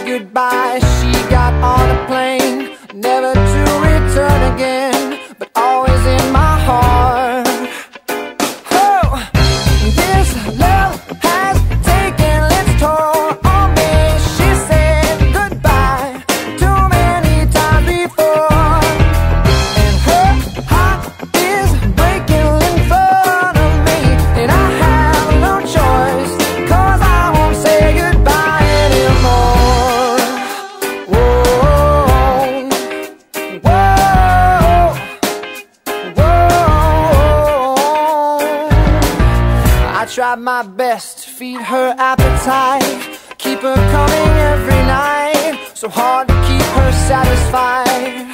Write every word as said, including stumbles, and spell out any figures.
goodbye. She got on a plane, never to return again, but always in my heart. Oh, this love has taken its toll on me. She said goodbye too many times before, and her heart is breaking in front of me, and I have no choice, 'cause I won't say goodbye anymore. Whoa, whoa, whoa. I tried my best to feed her appetite, keep her coming every night, so hard to keep her satisfied.